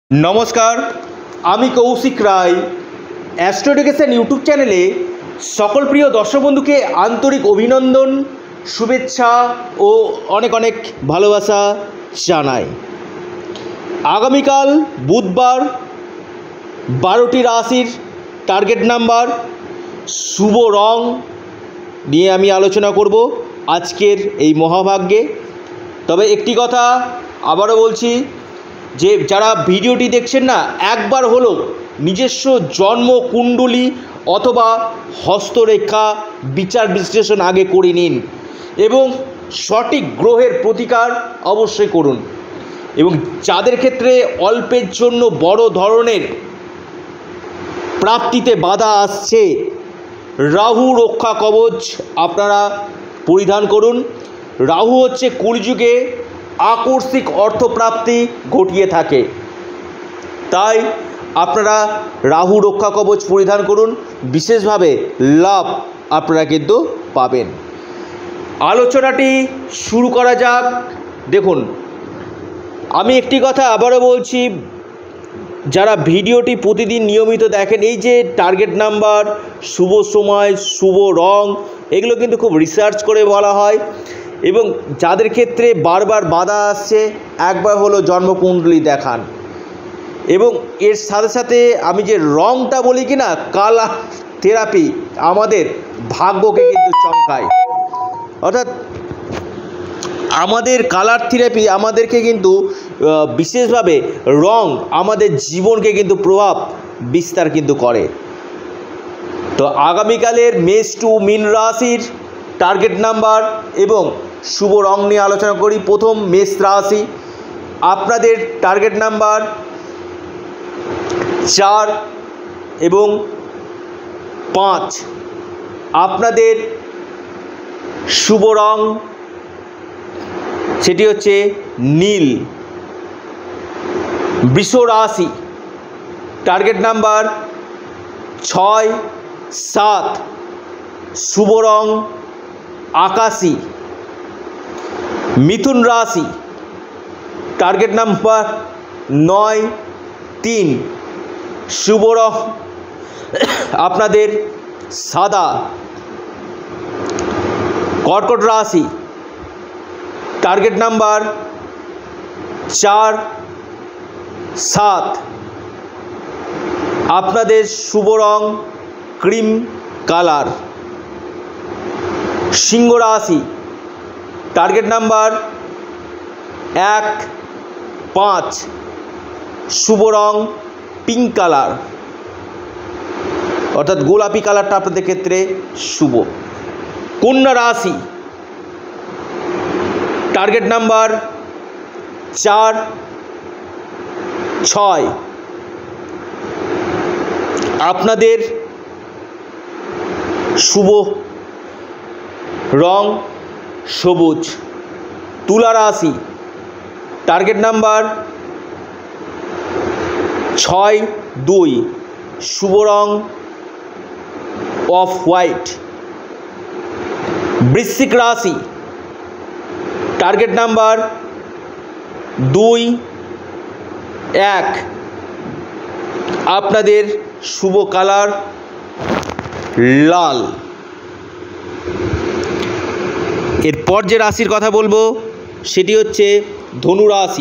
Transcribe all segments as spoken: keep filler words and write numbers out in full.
नमस्कार आमी Kaushik Roy astro education YouTube चैनेले सकल प्रिय दर्शक बंधु के आंतरिक अभिनंदन शुभेच्छा और अनेक अनेक भालोबासा जानाई। आगामीकाल बुधवार बारोटी राशिर टार्गेट नम्बर शुभ रंग निये आमी आलोचना करब आजकेर एई महाभाग्ये। तबे एकटी कथा आबारो बोलছি যে যারা ভিডিওটি দেখছেন না একবার হলো নিজস্ব জন্ম কুণ্ডলী অথবা হস্তরেখা বিচার বিশ্লেষণ আগে করে নিন এবং সঠিক গ্রহের প্রতিকার অবশ্যই করুন। এবং যাদের ক্ষেত্রে অল্পের জন্য বড় ধরনের প্রাপ্তিতে বাধা আসছে রাহু রক্ষা কবচ আপনারা পরিধান করুন। রাহু হচ্ছে কলিযুগে আকস্মিক অর্থপ্রাপ্তি ঘটিয়ে থাকে, তাই আপনারা রাহু রক্ষা কবচ পরিধান করুন, বিশেষভাবে লাভ আপনারা কিন্তু পাবেন। আলোচনাটি শুরু করা যাক। দেখুন, আমি একটি কথা আবারও বলছি, যারা ভিডিওটি প্রতিদিন নিয়মিত দেখেন, এই যে টার্গেট নাম্বার, শুভ সময়, শুভ রং, এগুলো কিন্তু খুব রিসার্চ করে বলা হয় এবং যাদের ক্ষেত্রে বারবার বাধা আসছে একবার হলো জন্মকুণ্ডলী দেখান। এবং এর সাথে সাথে আমি যে রংটা বলি কি না, কালার থেরাপি আমাদের ভাগ্যকে কিন্তু চমকায়। অর্থাৎ আমাদের কালার থেরাপি আমাদেরকে কিন্তু বিশেষভাবে রং আমাদের জীবনকে কিন্তু প্রভাব বিস্তার কিন্তু করে। তো আগামীকালের মেষ টু মীন রাশির টার্গেট নাম্বার এবং শুভ রং নিয়ে আলোচনা করি। প্রথম মেষ রাশি, আপনাদের টার্গেট নাম্বার চার এবং পাঁচ। আপনাদের শুভ রং সেটি হচ্ছে নীল। বৃষ রাশি, টার্গেট নাম্বার ছয় সাত, শুভ রং আকাশী। মিথুন রাশি, টার্গেট নাম্বার নয় তিন, শুভ রং আপনাদের সাদা। কর্কট রাশি, টার্গেট নাম্বার চার সাত, আপনাদের শুভ রং ক্রিম কালার। সিংহ রাশি, টার্গেট নাম্বার এক পাঁচ, শুভ রং পিঙ্ক কালার, অর্থাৎ গোলাপি কালারটা আপনাদের ক্ষেত্রে শুভ। কন্যা রাশি, টার্গেট নাম্বার চার ছয়, আপনাদের শুভ রং সবুজ। তুলা রাশি, টার্গেট নাম্বার ছয় দুই, শুভ রং অফ হোয়াইট। বৃশ্চিক রাশি, টার্গেট নাম্বার দুই এক, আপনাদের শুভ কালার লাল। এরপর যে রাশির কথা বলবো সেটি হচ্ছে ধনু রাশি।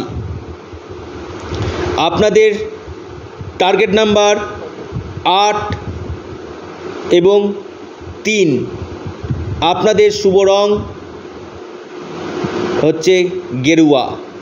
আপনাদের টার্গেট নাম্বার আট এবং তিন, আপনাদের শুভ রং হচ্ছে গেরুয়া।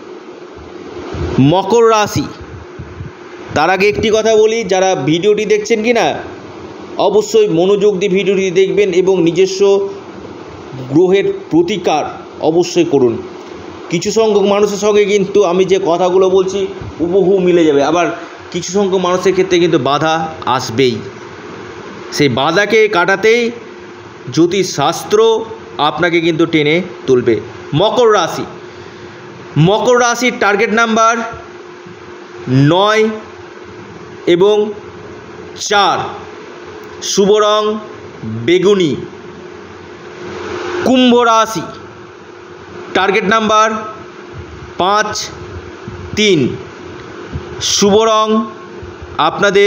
মকর রাশি, তার আগে একটি কথা বলি, যারা ভিডিওটি দেখছেন কি না অবশ্যই মনোযোগ দিয়ে ভিডিওটি দেখবেন এবং নিজস্ব গ্রহের প্রতিকার অবশ্যই করুন। কিছু সংখ্যক মানুষের সঙ্গে কিন্তু আমি যে কথাগুলো বলছি হুবহু মিলে যাবে, আবার কিছু সংখ্যক মানুষের ক্ষেত্রে কিন্তু বাধা আসবেই। সেই বাধাকে কাটাতেই জ্যোতিষশাস্ত্র আপনাকে কিন্তু টেনে তুলবে। মকর রাশি, মকর রাশির টার্গেট নাম্বার নয় এবং চার, শুভ রং বেগুনি। কুম্ভ রাশি, টার্গেট নাম্বার পাঁচ তিন, শুভ রং আপনাদের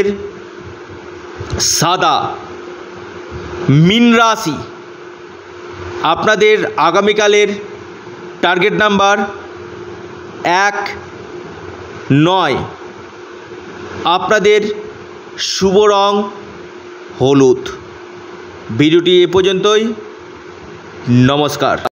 সাদা। মীন রাশি, আপনাদের আগামীকালের টার্গেট নাম্বার এক নয়। আপনাদের শুভ রং হলুদ। ভিডিওটি এ পর্যন্তই। নমস্কার।